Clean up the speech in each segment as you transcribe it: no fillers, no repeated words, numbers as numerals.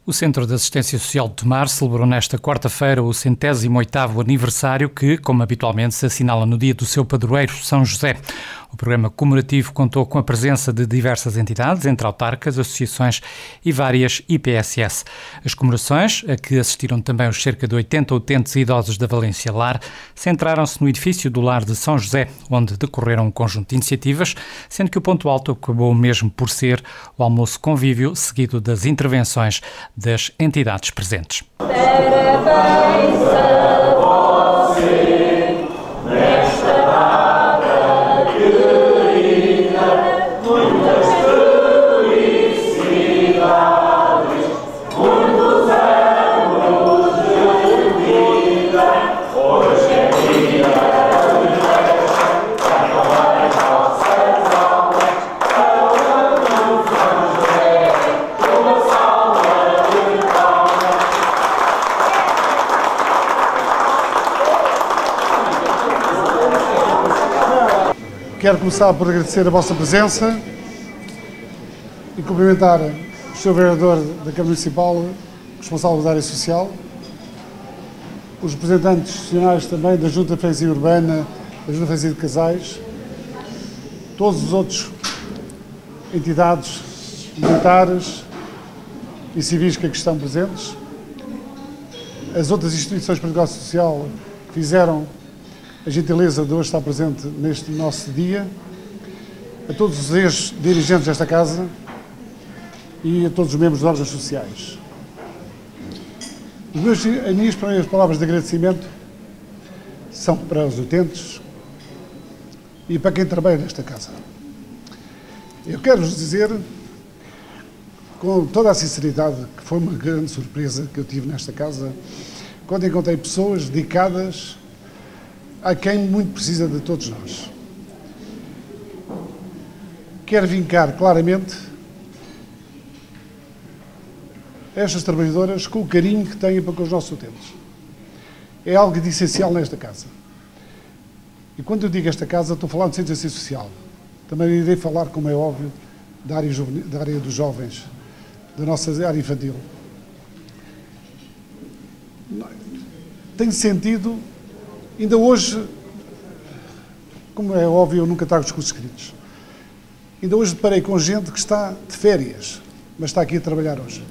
O Centro de Assistência Social de Tomar celebrou nesta quarta-feira o 108º aniversário que, como habitualmente, se assinala no dia do seu padroeiro, São José. O programa comemorativo contou com a presença de diversas entidades, entre autarcas, associações e várias IPSS. As comemorações, a que assistiram também os cerca de 80 utentes e idosos da Valência Lar, centraram-se no edifício do Lar de São José, onde decorreram um conjunto de iniciativas, sendo que o ponto alto acabou mesmo por ser o almoço convívio, seguido das intervenções das entidades presentes. Parabéns a você nesta data querida, muitas felicidades, muitos anos de vida, hoje é dia de festa, para acabar as nossas almas, para o São José, uma salva. Quero começar por agradecer a vossa presença e cumprimentar o Sr. Vereador da Câmara Municipal, responsável da área social, os representantes institucionais também da Junta de Freguesia Urbana, da Junta de Freguesia de Casais, todos os outros entidades militares e civis que aqui estão presentes, as outras instituições de proteção social que fizeram a gentileza de hoje estar presente neste nosso dia, a todos os ex-dirigentes desta Casa e a todos os membros dos órgãos sociais. As minhas primeiras palavras de agradecimento são para os utentes e para quem trabalha nesta Casa. Eu quero-vos dizer, com toda a sinceridade, que foi uma grande surpresa que eu tive nesta Casa, quando encontrei pessoas dedicadas a quem muito precisa de todos nós. Quero vincar claramente estas trabalhadoras com o carinho que têm para com os nossos utentes. É algo de essencial nesta Casa. E quando eu digo esta Casa, estou falando de Centro de Assistência Social. Também irei falar, como é óbvio, da área dos jovens, da nossa área infantil. Tenho sentido. Ainda hoje, como é óbvio, eu nunca trago discursos escritos. Ainda hoje deparei com gente que está de férias, mas está aqui a trabalhar hoje.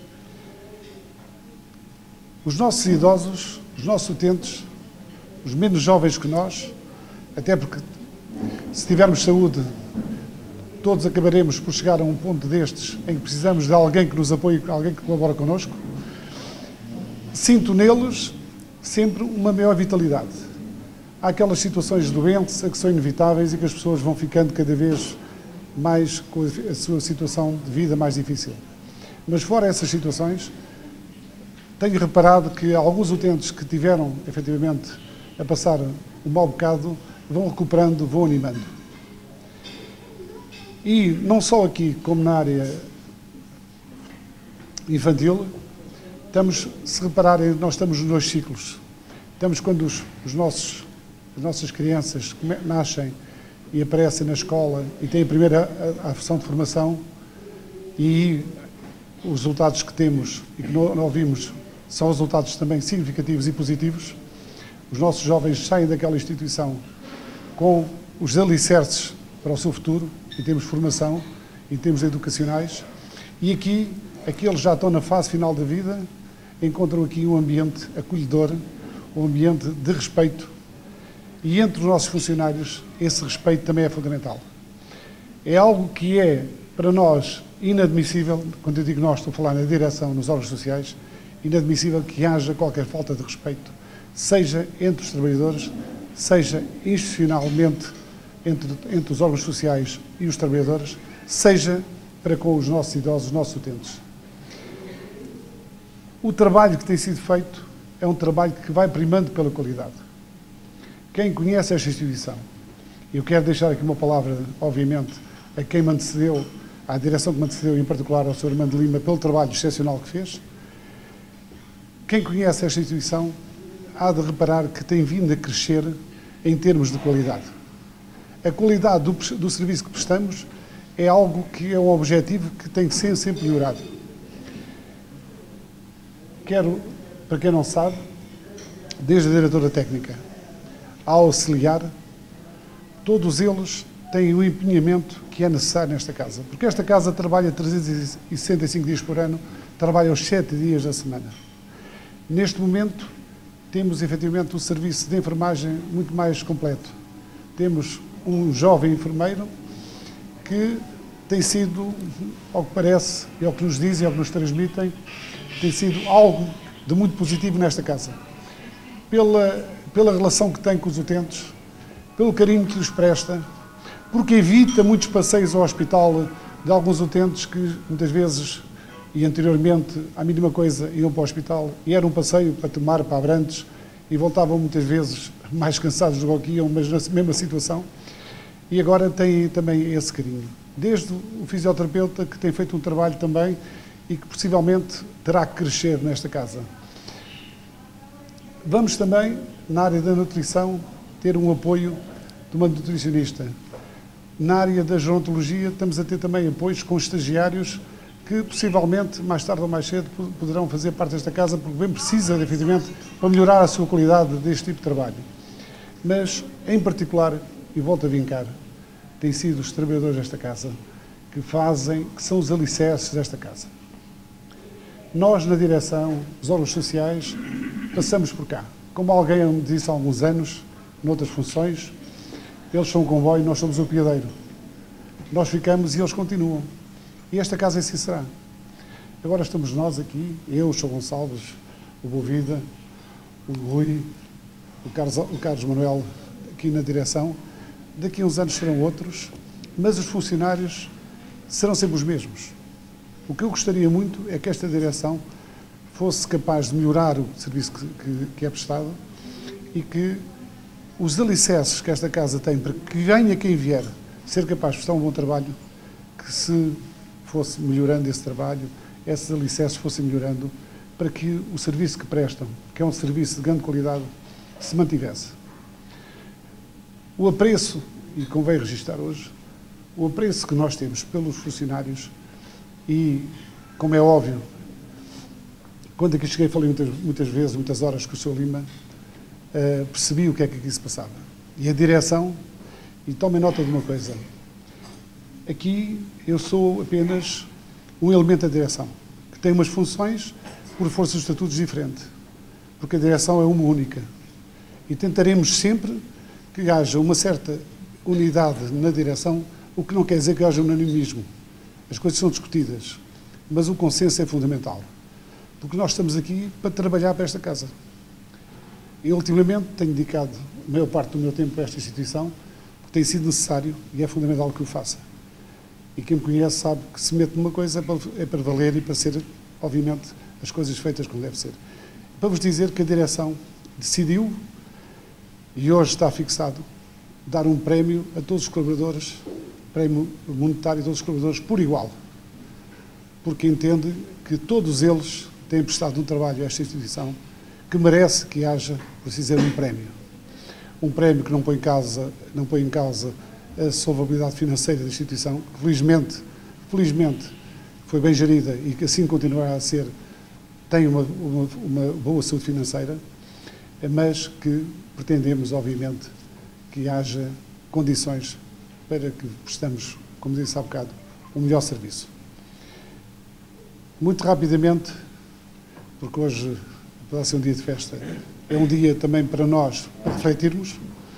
Os nossos idosos, os nossos utentes, os menos jovens que nós, até porque se tivermos saúde, todos acabaremos por chegar a um ponto destes em que precisamos de alguém que nos apoie, alguém que colabora connosco, sinto neles sempre uma maior vitalidade. Há aquelas situações de doença que são inevitáveis e que as pessoas vão ficando cada vez mais com a sua situação de vida mais difícil. Mas fora essas situações, tenho reparado que alguns utentes que tiveram, efetivamente, a passar um mau bocado, vão recuperando, vão animando. E não só aqui, como na área infantil, se repararem, nós estamos nos dois ciclos. Estamos quando as nossas crianças nascem e aparecem na escola e têm a primeira ação de formação, e os resultados que temos e que não vimos são resultados também significativos e positivos. Os nossos jovens saem daquela instituição com os alicerces para o seu futuro, em termos de formação, em termos educacionais, e aqui, aqueles já estão na fase final da vida, encontram aqui um ambiente acolhedor, um ambiente de respeito, e entre os nossos funcionários esse respeito também é fundamental. É algo que é, para nós, inadmissível, quando eu digo nós, estou a falar na direção, nos órgãos sociais, inadmissível que haja qualquer falta de respeito, seja entre os trabalhadores, seja institucionalmente entre os órgãos sociais e os trabalhadores, seja para com os nossos idosos, os nossos utentes. O trabalho que tem sido feito é um trabalho que vai primando pela qualidade. Quem conhece esta instituição, eu quero deixar aqui uma palavra, obviamente, a quem me antecedeu, à direção que me antecedeu, em particular ao Sr. Armando Lima, pelo trabalho excepcional que fez. Quem conhece esta instituição há de reparar que tem vindo a crescer em termos de qualidade. A qualidade do serviço que prestamos é algo que é um objetivo que tem que ser sempre melhorado. quero, para quem não sabe, desde a diretora técnica ao auxiliar, todos eles têm o empenhamento que é necessário nesta casa. Porque esta casa trabalha 365 dias por ano, trabalha os 7 dias da semana. Neste momento, temos efetivamente um serviço de enfermagem muito mais completo. Temos um jovem enfermeiro que tem sido, ao que parece, e ao que nos dizem, ao que nos transmitem, tem sido algo de muito positivo nesta casa. Pela relação que tem com os utentes, pelo carinho que lhes presta, porque evita muitos passeios ao hospital de alguns utentes que muitas vezes, e anteriormente, à mínima coisa, iam para o hospital e era um passeio para Tomar, para Abrantes, e voltavam muitas vezes mais cansados do que iam, mas na mesma situação. E agora tem também esse carinho. Desde o fisioterapeuta, que tem feito um trabalho também e que possivelmente terá que crescer nesta casa. Vamos também, na área da nutrição, ter um apoio de uma nutricionista. Na área da gerontologia, estamos a ter também apoios com estagiários que, possivelmente, mais tarde ou mais cedo, poderão fazer parte desta casa, porque bem precisa, efetivamente, para melhorar a sua qualidade deste tipo de trabalho. Mas, em particular, e volto a vincar, têm sido os trabalhadores desta casa que são os alicerces desta casa. Nós, na direção, os órgãos sociais, passamos por cá. Como alguém me disse há alguns anos, noutras funções, eles são o comboio, nós somos o piadeiro. Nós ficamos e eles continuam. E esta casa assim será. Agora estamos nós aqui, eu, o Sr. Gonçalves, o Bovida, o Rui, o Carlos Manuel, aqui na direção. Daqui a uns anos serão outros, mas os funcionários serão sempre os mesmos. O que eu gostaria muito é que esta direção fosse capaz de melhorar o serviço que é prestado e que os alicerces que esta casa tem para que venha quem vier ser capaz de prestar um bom trabalho, que se fosse melhorando esse trabalho, esses alicerces fossem melhorando para que o serviço que prestam, que é um serviço de grande qualidade, se mantivesse. O apreço, e convém registrar hoje, o apreço que nós temos pelos funcionários e, como é óbvio, quando aqui cheguei falei muitas vezes, muitas horas com o Sr. Lima, percebi o que é que aqui se passava. E a direção, e tomem nota de uma coisa, aqui eu sou apenas um elemento da direção, que tem umas funções por força dos estatutos diferentes, porque a direção é uma única. E tentaremos sempre que haja uma certa unidade na direção, o que não quer dizer que haja unanimismo. As coisas são discutidas, mas o consenso é fundamental, porque nós estamos aqui para trabalhar para esta casa. Eu, ultimamente, tenho dedicado a maior parte do meu tempo a esta instituição, porque tem sido necessário e é fundamental que o faça. E quem me conhece sabe que se mete numa coisa é para valer e para ser, obviamente, as coisas feitas como deve ser. Para vos dizer que a direção decidiu, e hoje está fixado, dar um prémio a todos os colaboradores, prémio monetário a todos os colaboradores por igual, porque entende que todos eles têm prestado um trabalho a esta instituição que merece que haja, por assim dizer, um prémio. Um prémio que não põe em causa a solvabilidade financeira da instituição, que felizmente foi bem gerida e que assim continuará a ser, tem uma boa saúde financeira, mas que pretendemos, obviamente, que haja condições para que prestamos, como disse há bocado, um melhor serviço. Muito rapidamente, porque hoje vai ser um dia de festa, é um dia também para nós refletirmos.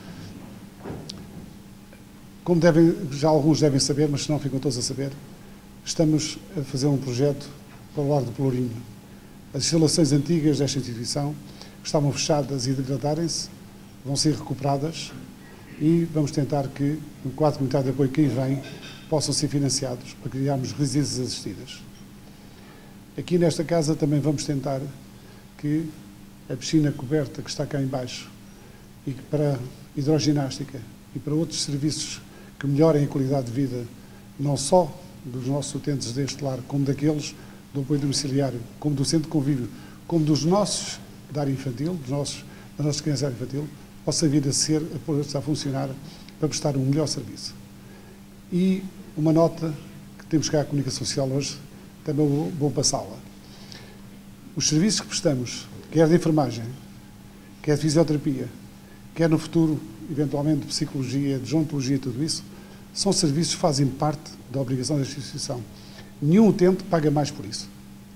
Como já alguns devem saber, mas se não ficam todos a saber, estamos a fazer um projeto para o Largo do Pelourinho. As instalações antigas desta instituição estavam fechadas e degradarem-se, vão ser recuperadas e vamos tentar que, no quadro comunitário de apoio que aí vem, possam ser financiados para criarmos residências assistidas. Aqui nesta casa também vamos tentar que a piscina coberta que está cá em baixo e que para hidroginástica e para outros serviços que melhorem a qualidade de vida, não só dos nossos utentes deste lar, como daqueles do apoio domiciliário, como do centro de convívio, como dos nossos da área infantil, da nossa criança infantil, possa vir a funcionar para prestar um melhor serviço. E uma nota que temos cá a comunicação social hoje, também vou passá-la. os serviços que prestamos, quer de enfermagem, quer de fisioterapia, quer no futuro, eventualmente, de psicologia, de gerontologia, tudo isso, são serviços que fazem parte da obrigação da instituição. Nenhum utente paga mais por isso.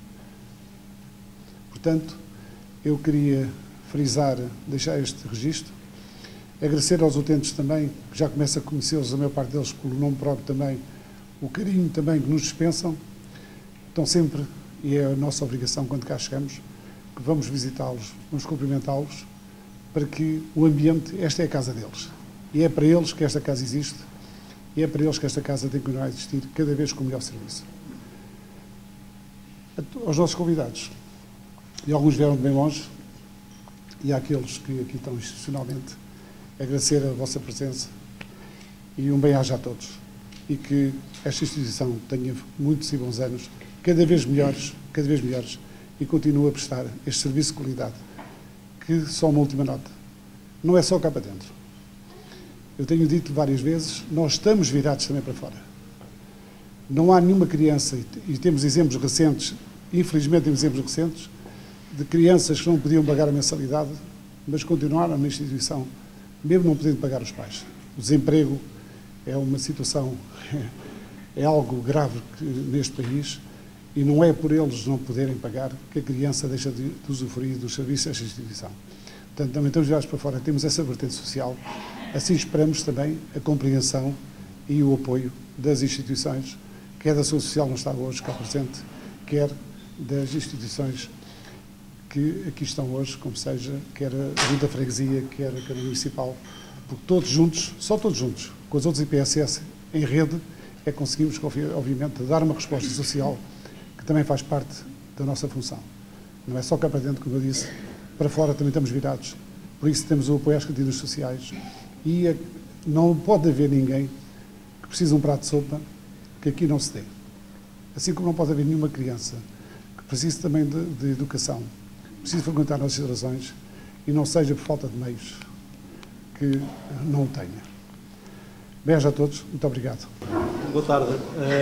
Portanto, eu queria frisar, deixar este registro, agradecer aos utentes também, que já começo a conhecê-los, a maior parte deles, pelo nome próprio também, o carinho também que nos dispensam. Estão sempre, e é a nossa obrigação quando cá chegamos, que vamos visitá-los, vamos cumprimentá-los, para que o ambiente, esta é a casa deles. E é para eles que esta casa existe, e é para eles que esta casa tem que continuar a existir, cada vez com o melhor serviço. Aos nossos convidados, e alguns vieram de bem longe, e àqueles que aqui estão institucionalmente, agradecer a vossa presença e um bem-aja a todos. E que esta instituição tenha muitos e bons anos, cada vez melhores, e continue a prestar este serviço de qualidade. Que só uma última nota. Não é só cá para dentro. Eu tenho dito várias vezes, nós estamos virados também para fora. Não há nenhuma criança, e temos exemplos recentes, infelizmente temos exemplos recentes, de crianças que não podiam pagar a mensalidade, mas continuaram na instituição, mesmo não podendo pagar os pais. O desemprego é uma situação, é algo grave neste país, e não é por eles não poderem pagar que a criança deixa de usufruir dos serviços desta instituição. Portanto, também estamos virados para fora, temos essa vertente social, assim esperamos também a compreensão e o apoio das instituições, quer da Seguridade Social, não está hoje cá presente, quer das instituições que aqui estão hoje, como seja, quer a Junta da Freguesia, quer a Câmara Municipal, porque todos juntos, só todos juntos, com os outros IPSS em rede, é que conseguimos, obviamente, dar uma resposta social que também faz parte da nossa função. Não é só cá para dentro, como eu disse, para fora também estamos virados. Por isso temos o apoio às cantinas sociais e não pode haver ninguém que precise de um prato de sopa que aqui não se dê. Assim como não pode haver nenhuma criança que precise também de educação, precise frequentar nossas instalações e não seja por falta de meios que não o tenha. Beijo a todos, muito obrigado. Boa tarde.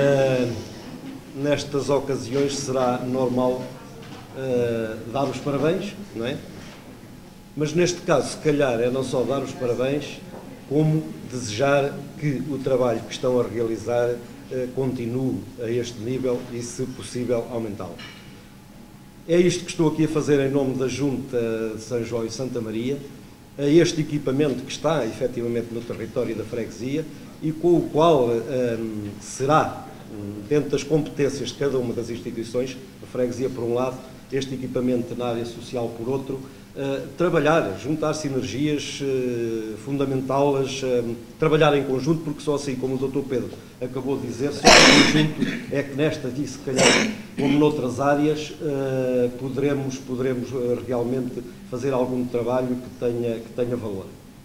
Nestas ocasiões será normal dar os parabéns, não é? Mas neste caso, se calhar, é não só dar os parabéns, como desejar que o trabalho que estão a realizar continue a este nível e, se possível, aumentá-lo. É isto que estou aqui a fazer em nome da Junta de São João e Santa Maria, a este equipamento que está, efetivamente, no território da freguesia e com o qual será, dentro das competências de cada uma das instituições, a freguesia por um lado, este equipamento na área social por outro, trabalhar, juntar sinergias, fundamentá-las, trabalhar em conjunto, porque só assim, como o Dr. Pedro acabou de dizer, só em conjunto é que nesta e se calhar como noutras áreas poderemos realmente fazer algum trabalho que tenha valor.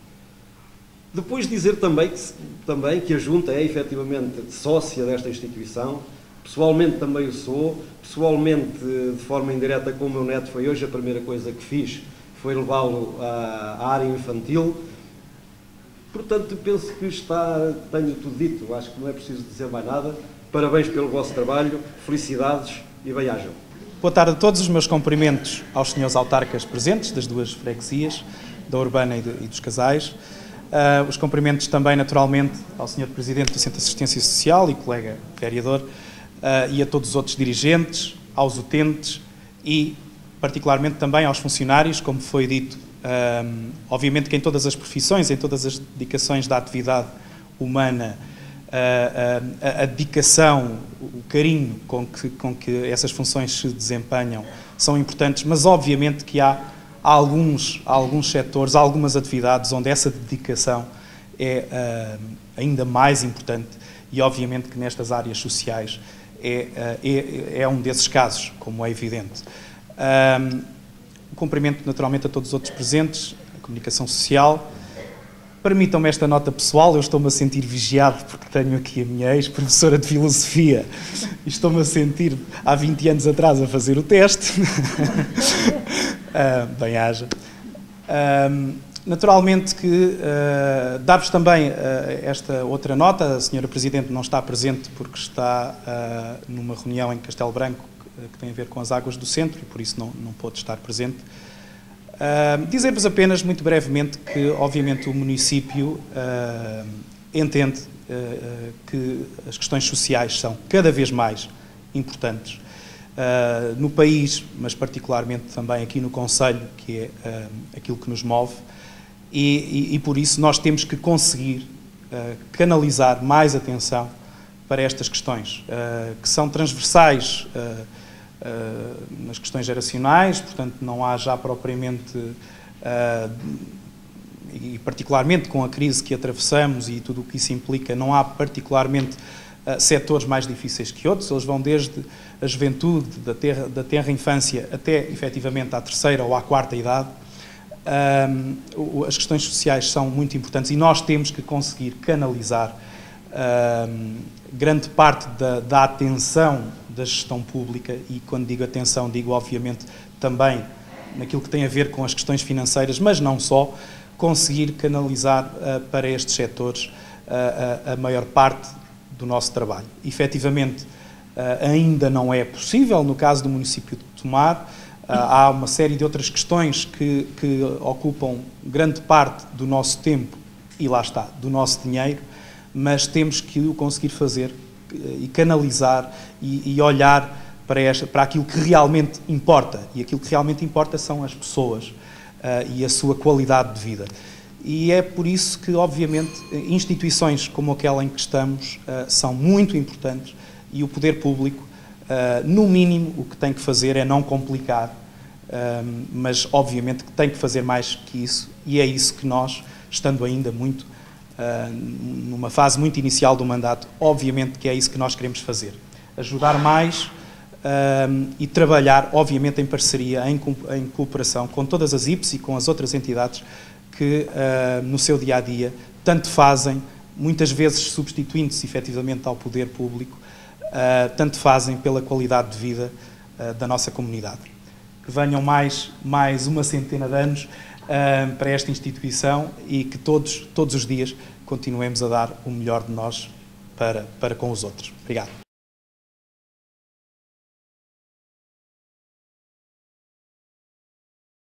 Depois dizer também que a Junta é efetivamente sócia desta instituição, pessoalmente também o sou, pessoalmente de forma indireta com o meu neto foi hoje a primeira coisa que fiz, foi levá-lo à área infantil. Portanto, penso que tenho tudo dito, acho que não é preciso dizer mais nada. Parabéns pelo vosso trabalho, felicidades e bem-ajam. Boa tarde a todos, os meus cumprimentos aos senhores autarcas presentes das duas freguesias, da Urbana e dos Casais. Os cumprimentos também, naturalmente, ao Sr. Presidente do Centro de Assistência Social e colega vereador, e a todos os outros dirigentes, aos utentes e, particularmente, também aos funcionários, como foi dito, obviamente que em todas as profissões, em todas as dedicações da atividade humana, a dedicação, o carinho com que essas funções se desempenham são importantes, mas obviamente que há alguns setores, algumas atividades onde essa dedicação é ainda mais importante e obviamente que nestas áreas sociais é um desses casos, como é evidente. Cumprimento naturalmente a todos os outros presentes, a comunicação social. Permitam-me esta nota pessoal, eu estou-me a sentir vigiado porque tenho aqui a minha ex-professora de filosofia e estou-me a sentir há 20 anos atrás a fazer o teste. Bem-haja. Naturalmente que dar-vos também esta outra nota, a Sra. Presidente não está presente porque está numa reunião em Castelo Branco que tem a ver com as águas do centro e por isso não pôde estar presente. Dizer-vos apenas, muito brevemente, que obviamente o município entende que as questões sociais são cada vez mais importantes no país, mas particularmente também aqui no Concelho, que é aquilo que nos move, e por isso nós temos que conseguir canalizar mais atenção para estas questões, que são transversais nas questões geracionais, portanto não há já propriamente, e particularmente com a crise que atravessamos e tudo o que isso implica, não há particularmente setores mais difíceis que outros, eles vão desde a juventude, da tenra infância até efetivamente à terceira ou à quarta idade. As questões sociais são muito importantes e nós temos que conseguir canalizar grande parte da atenção da gestão pública, e quando digo atenção, digo obviamente também naquilo que tem a ver com as questões financeiras, mas não só, conseguir canalizar para estes setores a maior parte do nosso trabalho. Efetivamente, ainda não é possível, no caso do município de Tomar, há uma série de outras questões que ocupam grande parte do nosso tempo e, lá está, do nosso dinheiro, mas temos que o conseguir fazer e canalizar e olhar para aquilo que realmente importa. E aquilo que realmente importa são as pessoas e a sua qualidade de vida. E é por isso que, obviamente, instituições como aquela em que estamos são muito importantes e o poder público, no mínimo, o que tem que fazer é não complicar, mas, obviamente, que tem que fazer mais que isso, e é isso que nós, estando ainda muito numa fase muito inicial do mandato, obviamente que é isso que nós queremos fazer. Ajudar mais e trabalhar, obviamente, em parceria, em cooperação com todas as IPs e com as outras entidades que, no seu dia-a-dia, tanto fazem, muitas vezes substituindo-se efetivamente ao poder público, tanto fazem pela qualidade de vida da nossa comunidade. Que venham mais uma centena de anos para esta instituição e que todos os dias continuemos a dar o melhor de nós para com os outros. Obrigado.